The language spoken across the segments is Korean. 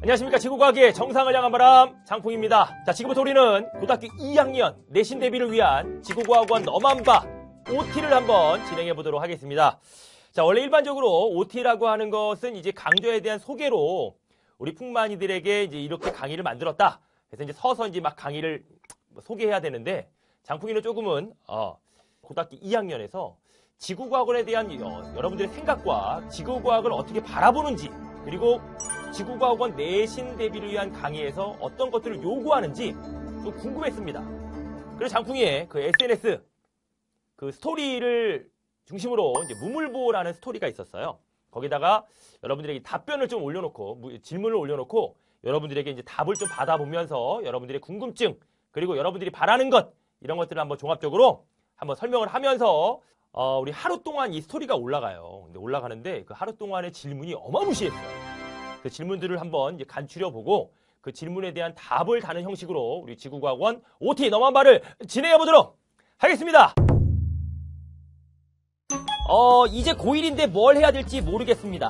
안녕하십니까. 지구과학의 정상을 향한 바람 장풍입니다. 자, 지금부터 우리는 고등학교 2학년 내신 대비를 위한 지구과학원 너만바 OT를 한번 진행해 보도록 하겠습니다. 자, 원래 일반적으로 OT라고 하는 것은 이제 강좌에 대한 소개로 우리 풍만이들에게 이제 이렇게 강의를 만들었다. 그래서 이제 서서 이제 막 강의를 소개해야 되는데, 장풍이는 조금은 고등학교 2학년에서 지구과학원에 대한 여러분들의 생각과 지구과학을 어떻게 바라보는지, 그리고 지구과학원 내신 대비를 위한 강의에서 어떤 것들을 요구하는지 좀 궁금했습니다. 그래서 장풍이의 그 SNS 그 스토리를 중심으로 이제 무물보라는 스토리가 있었어요. 거기다가 여러분들에게 답변을 좀 올려놓고, 질문을 올려놓고 여러분들에게 이제 답을 좀 받아보면서 여러분들의 궁금증, 그리고 여러분들이 바라는 것, 이런 것들을 한번 종합적으로 한번 설명을 하면서 우리 하루 동안 이 스토리가 올라가요. 근데 올라가는데 그 하루 동안의 질문이 어마무시했어요. 그 질문들을 한번 이제 간추려 보고 그 질문에 대한 답을 다는 형식으로 우리 지구과학원 OT 너만바를 진행해 보도록 하겠습니다. 이제 고1인데 뭘 해야 될지 모르겠습니다.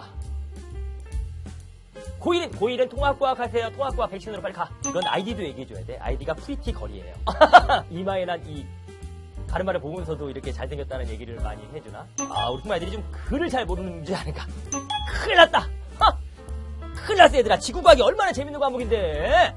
고1은 통합과학 하세요. 통합과학 백신으로 빨리 가. 이건 아이디도 얘기해줘야 돼. 아이디가 프리티 거리예요. 이마에 난 이 가르마를 보면서도 이렇게 잘생겼다는 얘기를 많이 해주나? 우리 풍마 애들이 좀 글을 잘 모르는지 아닌가? 큰일 났다! 큰일 났어, 얘들아. 지구과학이 얼마나 재밌는 과목인데!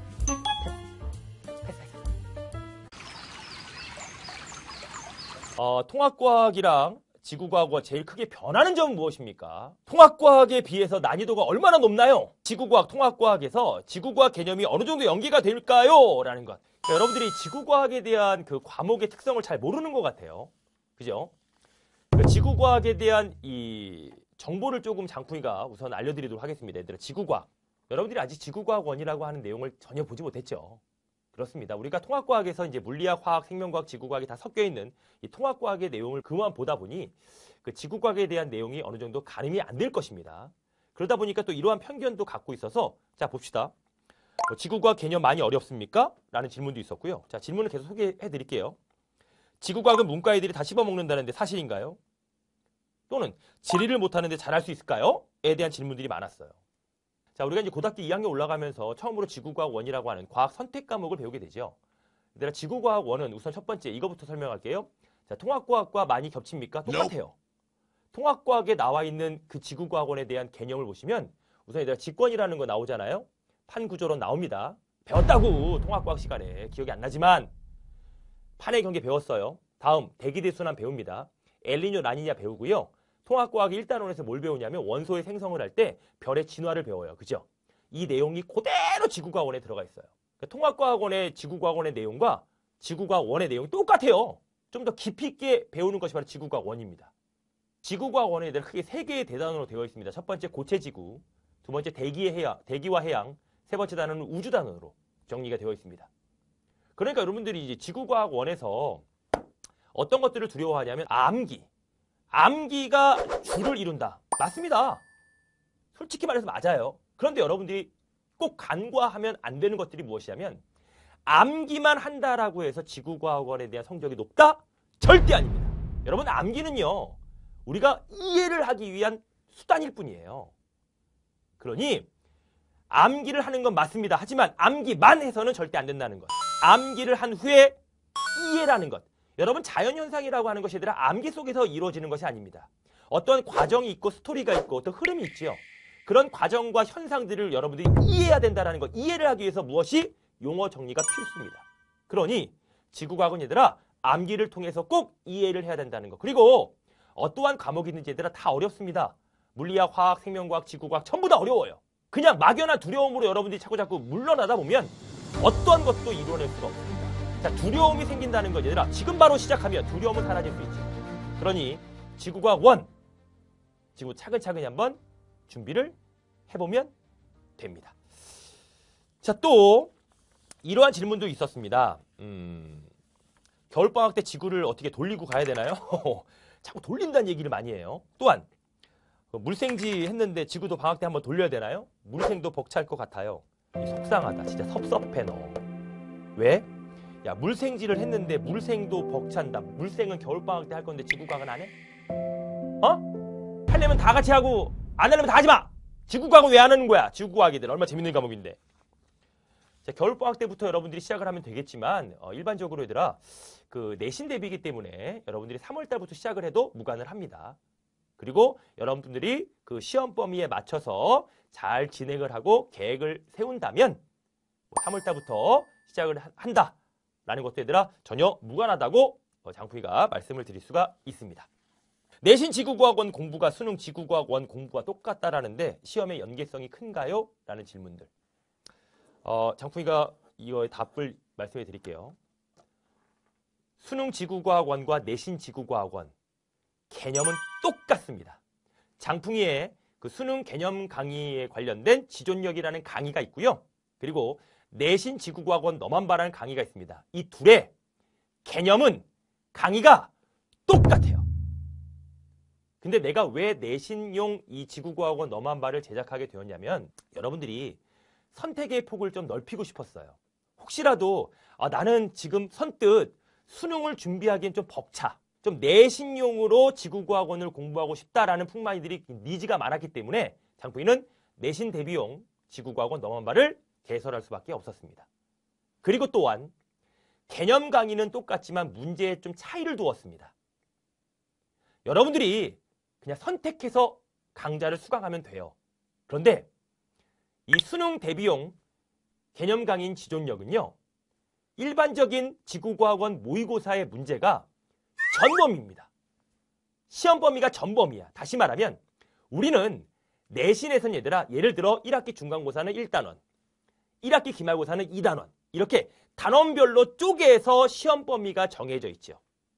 통합과학이랑 지구과학과 제일 크게 변하는 점은 무엇입니까? 통합과학에 비해서 난이도가 얼마나 높나요? 지구과학, 통합과학에서 지구과학 개념이 어느 정도 연계가 될까요? 라는 것. 그러니까 여러분들이 지구과학에 대한 그 과목의 특성을 잘 모르는 것 같아요. 그죠? 그러니까 지구과학에 대한 이 정보를 조금 장풍이가 우선 알려드리도록 하겠습니다. 얘들아, 지구과학. 여러분들이 아직 지구과학원이라고 하는 내용을 전혀 보지 못했죠. 그렇습니다. 우리가 통합과학에서 이제 물리학, 화학, 생명과학, 지구과학이 다 섞여 있는 이 통합과학의 내용을 그만 보다 보니 그 지구과학에 대한 내용이 어느 정도 가늠이 안 될 것입니다. 그러다 보니까 또 이러한 편견도 갖고 있어서, 자, 봅시다. 지구과학 개념 많이 어렵습니까? 라는 질문도 있었고요. 자, 질문을 계속 소개해 드릴게요. 지구과학은 문과 애들이 다 씹어먹는다는데 사실인가요? 또는 질의를 못하는데 잘할 수 있을까요? 에 대한 질문들이 많았어요. 자, 우리가 이제 고등학교 2학년 올라가면서 처음으로 지구과학 1이라고 하는 과학 선택 과목을 배우게 되죠. 얘들아, 지구과학 1은 우선 첫 번째 이거부터 설명할게요. 자, 통합과학과 많이 겹칩니까? 똑같아요. 통합과학에 나와 있는 그 지구과학원에 대한 개념을 보시면 우선 얘들아, 직권이라는 거 나오잖아요. 판구조론 나옵니다. 배웠다고, 통합과학 시간에. 기억이 안 나지만 판의 경계 배웠어요. 다음 대기대순환 배웁니다. 엘니뇨, 라니냐 배우고요. 통합과학 1단원에서 뭘 배우냐면 원소의 생성을 할 때 별의 진화를 배워요. 그죠? 이 내용이 그대로 지구과학원에 들어가 있어요. 그러니까 통합과학원의 지구과학원의 내용과 지구과학 1의 내용이 똑같아요. 좀 더 깊이 있게 배우는 것이 바로 지구과학 1입니다. 지구과학 1에 대해 크게 3개의 대단원으로 되어 있습니다. 첫 번째 고체지구, 두 번째 대기와 해양, 세 번째 단원은 우주단원으로 정리가 되어 있습니다. 그러니까 여러분들이 이제 지구과학 1에서 어떤 것들을 두려워하냐면 암기가 주를 이룬다. 맞습니다. 솔직히 말해서 맞아요. 그런데 여러분들이 꼭 간과하면 안 되는 것들이 무엇이냐면 암기만 한다라고 해서 지구과학원에 대한 성적이 높다? 절대 아닙니다. 여러분, 암기는요, 우리가 이해를 하기 위한 수단일 뿐이에요. 그러니 암기를 하는 건 맞습니다. 하지만 암기만 해서는 절대 안 된다는 것. 암기를 한 후에 이해라는 것. 여러분, 자연현상이라고 하는 것이 아니라 암기 속에서 이루어지는 것이 아닙니다. 어떤 과정이 있고 스토리가 있고 어떤 흐름이 있죠. 그런 과정과 현상들을 여러분들이 이해해야 된다는 것. 이해를 하기 위해서 무엇이? 용어 정리가 필수입니다. 그러니 지구과학은 얘들아, 암기를 통해서 꼭 이해를 해야 된다는 것. 그리고 어떠한 과목이 있는지 얘들아 다 어렵습니다. 물리학, 화학, 생명과학, 지구과학 전부 다 어려워요. 그냥 막연한 두려움으로 여러분들이 자꾸 물러나다 보면 어떠한 것도 이뤄낼 수가 없습니다. 자, 두려움이 생긴다는 것, 얘들아, 지금 바로 시작하면 두려움은 사라질 수 있죠. 그러니 지구과학 1, 지금 차근차근히 한번 준비를 해보면 됩니다. 자, 또 이러한 질문도 있었습니다. 겨울방학 때 지구를 어떻게 돌리고 가야 되나요? 자꾸 돌린다는 얘기를 많이 해요. 또한 물생지 했는데 지구도 방학 때 한번 돌려야 되나요? 물생도 벅찰 것 같아요. 속상하다. 진짜 섭섭해 너. 왜? 야, 물생지를 했는데 물생도 벅찬다. 물생은 겨울방학 때 할 건데 지구과학은 안 해? 하려면 다 같이 하고 안 하려면 다 하지 마. 지구과학은 왜 안 하는 거야? 지구과학이들 얼마나 재밌는 과목인데. 자, 겨울방학 때부터 여러분들이 시작을 하면 되겠지만 일반적으로 얘들아 그 내신 대비이기 때문에 여러분들이 3월 달부터 시작을 해도 무관을 합니다. 그리고 여러분들이 그 시험 범위에 맞춰서 잘 진행을 하고 계획을 세운다면 3월 달부터 시작을 한다라는 것도 얘들아 전혀 무관하다고 장풍이가 말씀을 드릴 수가 있습니다. 내신 지구과학원 공부가 수능 지구과학원 공부가 똑같다라는데 시험의 연계성이 큰가요? 라는 질문들. 장풍이가 이거에 답을 말씀해 드릴게요. 수능 지구과학원과 내신 지구과학원 개념은 똑같습니다. 장풍이의 그 수능 개념 강의에 관련된 지존력이라는 강의가 있고요. 그리고 내신 지구과학원 너만 봐라는 강의가 있습니다. 이 둘의 개념은 강의가 똑같아요. 근데 내가 왜 내신용 이 지구과학원 너만 봐를 제작하게 되었냐면 여러분들이 선택의 폭을 좀 넓히고 싶었어요. 혹시라도 나는 지금 선뜻 수능을 준비하기엔 좀 벅차. 좀 내신용으로 지구과학원을 공부하고 싶다라는 풍마이들이 니즈가 많았기 때문에 장풍이는 내신 대비용 지구과학원 너만 봐를 개설할 수밖에 없었습니다. 그리고 또한 개념 강의는 똑같지만 문제에 좀 차이를 두었습니다. 여러분들이 그냥 선택해서 강좌를 수강하면 돼요. 그런데 이 수능 대비용 개념 강의인 지존력은요. 일반적인 지구과학원 모의고사의 문제가 전범위입니다. 시험 범위가 전범위야. 다시 말하면 우리는 내신에선 얘들아 예를 들어 1학기 중간고사는 1단원, 1학기 기말고사는 2단원 이렇게 단원별로 쪼개서 시험 범위가 정해져 있죠.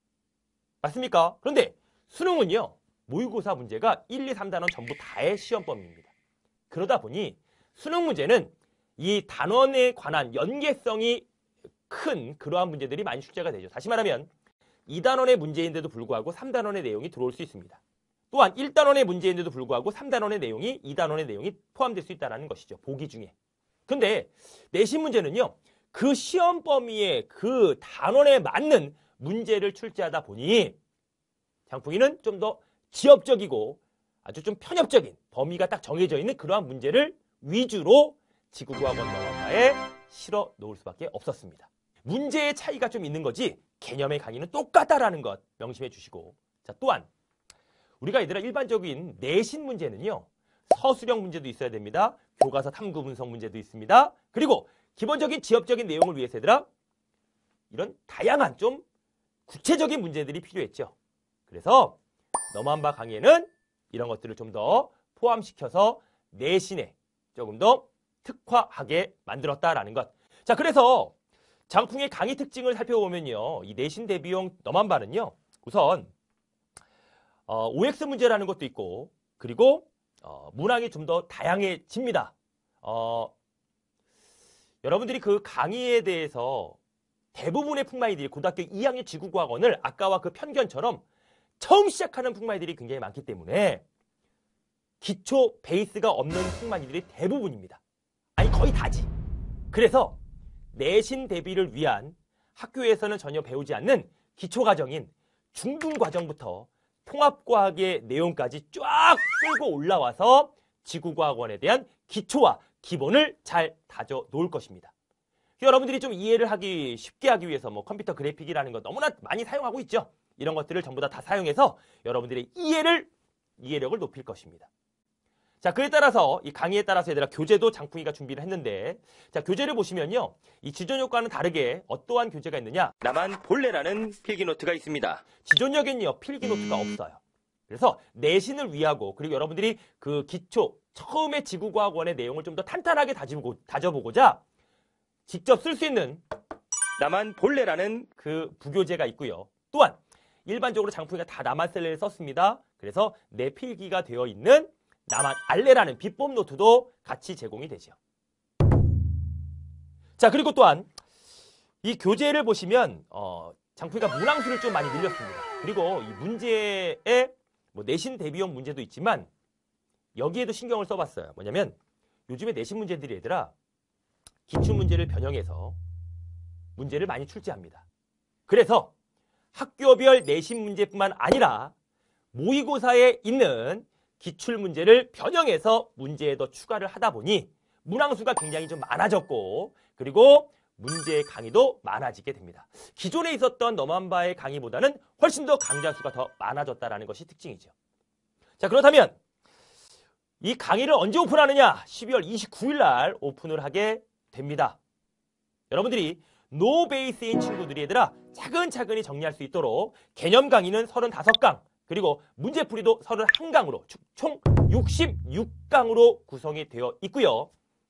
맞습니까? 그런데 수능은요. 모의고사 문제가 1, 2, 3단원 전부 다의 시험 범위입니다. 그러다 보니 수능 문제는 이 단원에 관한 연계성이 큰 그러한 문제들이 많이 출제가 되죠. 다시 말하면 2단원의 문제인데도 불구하고 3단원의 내용이 들어올 수 있습니다. 또한 1단원의 문제인데도 불구하고 3단원의 내용이 2단원의 내용이 포함될 수 있다는 것이죠. 보기 중에. 근데 내신 문제는요. 그 시험 범위에 그 단원에 맞는 문제를 출제하다 보니 장풍이는 좀 더 지엽적이고 아주 좀 편협적인 범위가 딱 정해져 있는 그러한 문제를 위주로 지구과학원 너만바에 실어 놓을 수밖에 없었습니다. 문제의 차이가 좀 있는 거지 개념의 강의는 똑같다라는 것 명심해 주시고 자 또한 우리가 얘들아 일반적인 내신 문제는요. 서술형 문제도 있어야 됩니다. 교과서 탐구 분석 문제도 있습니다. 그리고 기본적인 지엽적인 내용을 위해서 얘들아 이런 다양한 좀 구체적인 문제들이 필요했죠. 그래서 너만바 강의에는 이런 것들을 좀 더 포함시켜서 내신에 조금 더 특화하게 만들었다라는 것. 자, 그래서 장풍의 강의 특징을 살펴보면요. 이 내신 대비용 너만바는요. 우선 OX 문제라는 것도 있고 그리고 문항이 좀 더 다양해집니다. 여러분들이 그 강의에 대해서 대부분의 풍마이들이 고등학교 2학년 지구과학원을 아까와 그 편견처럼 처음 시작하는 풍마이들이 굉장히 많기 때문에 기초 베이스가 없는 풍마이들이 대부분입니다. 아니 거의 다지. 그래서 내신 대비를 위한 학교에서는 전혀 배우지 않는 기초과정인 중등과정부터 통합과학의 내용까지 쫙 끌고 올라와서 지구과학원에 대한 기초와 기본을 잘 다져 놓을 것입니다. 여러분들이 좀 이해를 쉽게 하기 위해서 컴퓨터 그래픽이라는 거 너무나 많이 사용하고 있죠. 이런 것들을 전부 다 사용해서 여러분들의 이해력을 높일 것입니다. 자, 그에 따라서 이 강의에 따라서 얘들아 교재도 장풍이가 준비를 했는데 자, 교재를 보시면요. 이 지존력과는 다르게 어떠한 교재가 있느냐? 나만 볼래라는 필기노트가 있습니다. 지존력에는요. 필기노트가 없어요. 그래서 내신을 위하고 그리고 여러분들이 그 기초 처음에 지구과학원의 내용을 좀 더 탄탄하게 다져보고자 직접 쓸 수 있는 나만 볼래라는 그 부교재가 있고요. 또한 일반적으로 장풍이가 다 나만셀레를 썼습니다. 그래서 내 필기가 되어 있는 나만 알레라는 비법 노트도 같이 제공이 되죠. 자, 그리고 또한 이 교재를 보시면 장풍이가 문항수를 좀 많이 늘렸습니다. 그리고 이 문제에 내신 대비용 문제도 있지만 여기에도 신경을 써봤어요. 뭐냐면 요즘에 내신 문제들이 얘들아 기출문제를 변형해서 문제를 많이 출제합니다. 그래서 학교별 내신 문제뿐만 아니라 모의고사에 있는 기출문제를 변형해서 문제에 더 추가를 하다 보니 문항수가 굉장히 좀 많아졌고 그리고 문제의 강의도 많아지게 됩니다. 기존에 있었던 너만바의 강의보다는 훨씬 더 강좌 수가 더 많아졌다는 것이 특징이죠. 자, 그렇다면 이 강의를 언제 오픈하느냐? 12월 29일 날 오픈을 하게 됩니다. 여러분들이 노베이스인 친구들이 얘들아 차근차근히 정리할 수 있도록 개념 강의는 35강 그리고 문제풀이도 31강으로 총 66강으로 구성이 되어 있고요.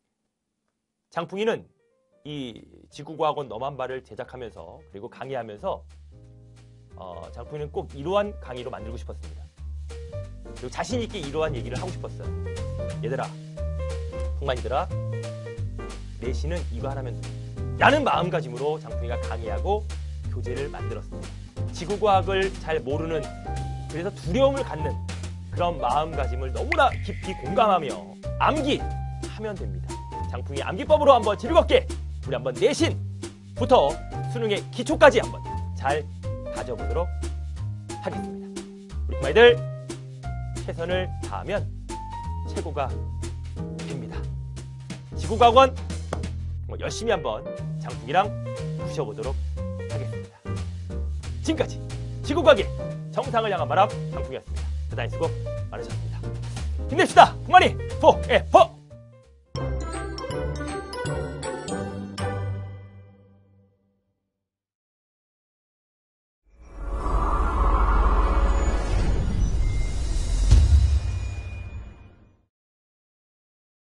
장풍이는 이 지구과학원 너만바를 제작하면서 그리고 강의하면서 장풍이는 꼭 이러한 강의로 만들고 싶었습니다. 그리고 자신 있게 이러한 얘기를 하고 싶었어요. 얘들아, 풍만이들아, 내신은 이거 하나면 돼. 라는 마음가짐으로 장풍이가 강의하고 교재를 만들었습니다. 지구과학을 잘 모르는 그래서 두려움을 갖는 그런 마음가짐을 너무나 깊이 공감하며 암기하면 됩니다. 장풍이 암기법으로 한번 즐겁게 우리 한번 내신부터 수능의 기초까지 한번 잘 가져보도록 하겠습니다. 우리 부모님들 최선을 다하면 최고가 됩니다. 지구과학원 열심히 한번 장풍이랑 부셔보도록 하겠습니다. 지금까지 지구과학의 정상을 향한 바람 장풍이었습니다. 대단히 수고 많으셨습니다. 힘냅시다. 풍만이 포에버!